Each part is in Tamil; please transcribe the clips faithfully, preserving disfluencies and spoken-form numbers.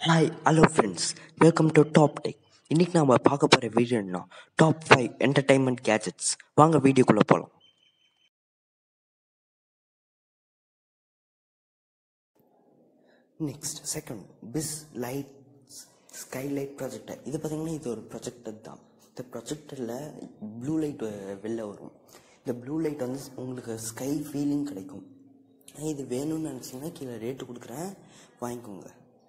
Hi hello friends, welcome to top tech. இன்றைக்கி நாம் பார்க்க போகிற வீடியோன்னா டாப் ஃபைவ் என்டர்டைன்மெண்ட் கேஜெட்ஸ். வாங்க வீடியோக்குள்ளே போகலாம். Next second piz light skylight projector. இது பார்த்திங்கன்னா இது ஒரு ப்ரொஜெக்டர் தான். இந்த ப்ரொஜெக்டரில் ப்ளூ லைட் வெளில வரும். இந்த ப்ளூ லைட் வந்து உங்களுக்கு ஸ்கை ஃபீலிங் கிடைக்கும். இது வேணும்னு நினச்சிங்கன்னா கீழே ரேட்டு கொடுக்குறேன், வாங்கிக்கோங்க.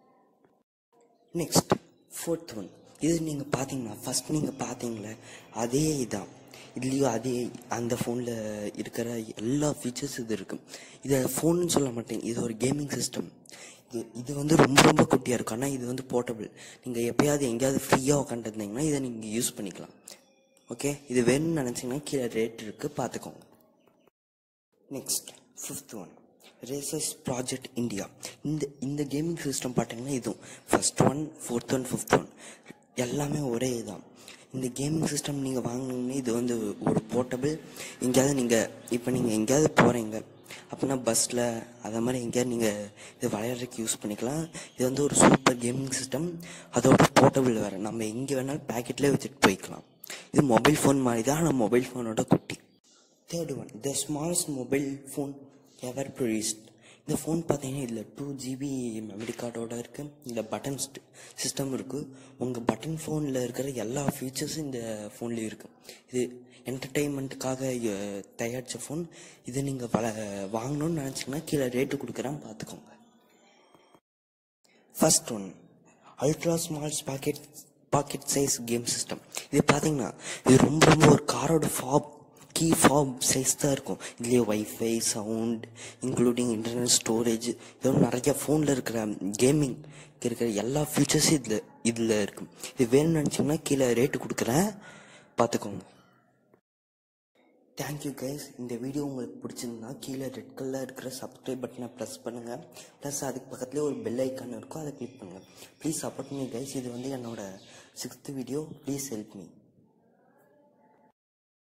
Next fourth one. இது நீங்கள் பார்த்தீங்கன்னா ஃபஸ்ட் நீங்கள் பார்த்தீங்களே அதே இதான். இதுலேயும் அதே அந்த ஃபோனில் இருக்கிற எல்லா ஃபீச்சர்ஸ் இது இருக்குது. இதை ஃபோன்னு சொல்ல மாட்டேன், இது ஒரு கேமிங் சிஸ்டம். இது இது வந்து ரொம்ப ரொம்ப குட்டியாக இருக்கும். ஆனால் இது வந்து போர்ட்டபிள். நீங்கள் எப்போயாவது எங்கேயாவது ஃப்ரீயாக உட்காந்துருந்தீங்கன்னா இதை நீங்கள் யூஸ் பண்ணிக்கலாம். ஓகே, இது வேணும்னு நினச்சிங்கன்னா கீழே ரேட் இருக்குது, பார்த்துக்கோங்க. Next fifth one, races project India. இந்த இந்த கேமிங் சிஸ்டம் பார்த்தீங்கன்னா இதுவும் first one, fourth one, fifth one எல்லாமே ஒரே இதுதான். இந்த கேமிங் சிஸ்டம் நீங்கள் வாங்கினீங்கன்னா இது வந்து ஒரு போர்ட்டபிள். எங்கேயாவது நீங்கள் இப்போ நீங்கள் எங்கேயாவது போகிறீங்க அப்படின்னா பஸ்ஸில் அதை மாதிரி எங்கேயாவது நீங்கள் இது விளையாடுறதுக்கு யூஸ் பண்ணிக்கலாம். இது வந்து ஒரு சூப்பர் கேமிங் சிஸ்டம். அதோட போர்ட்டபிள் வேறு, நம்ம எங்கே வேணாலும் பேக்கெட்லேயே வச்சுட்டு போய்க்கலாம். இது மொபைல் ஃபோன் மாதிரி தான், ஆனால் மொபைல் ஃபோனோட குட்டி. Third one, the smallest mobile phone ever produced. இந்த ஃபோன் பார்த்தீங்கன்னா இதில் டூ ஜிபி மெமரி கார்டோடு இருக்குது. இதில் பட்டன் சிஸ்டம் இருக்குது. உங்கள் பட்டன் ஃபோனில் இருக்கிற எல்லா ஃபீச்சர்ஸும் இந்த ஃபோன்லேயும் இருக்குது. இது என்டர்டெயின்மெண்ட்டுக்காக தயாரித்த ஃபோன். இது நீங்கள் வள வாங்கணும்னு நினச்சிங்கன்னா கீழே ரேட்டு கொடுக்குறேன், பார்த்துக்கோங்க. First one, ultra small pocket pocket size game system. இது பார்த்தீங்கன்னா இது ரொம்ப ரொம்ப ஒரு காரோட ஃபாப் கீ ஃபாப் சைஸ் தான் இருக்கும். இதுலேயே wifi, sound, including internal storage, இதோட நிறைய ஃபோனில் இருக்கிற கேமிங் இருக்கிற எல்லா ஃபீச்சர்ஸும் இதில் இதில் இருக்கும். இது வேணும்னு நினச்சிங்கன்னா கீழே ரேட்டு கொடுக்குறேன், பார்த்துக்கோங்க. Thank you guys. இந்த வீடியோ உங்களுக்கு பிடிச்சிருந்தா கீழே ரெட் கலரில் இருக்கிற சப்ஸ்கிரைப் பட்டனை ப்ரெஸ் பண்ணுங்கள். ப்ளஸ் அதுக்கு பக்கத்துலேயே ஒரு பெல் ஐக்கான் இருக்கும், அதை கிளிக் பண்ணுங்கள். Please support me guys. இது வந்து என்னோட sixth video. Please help me.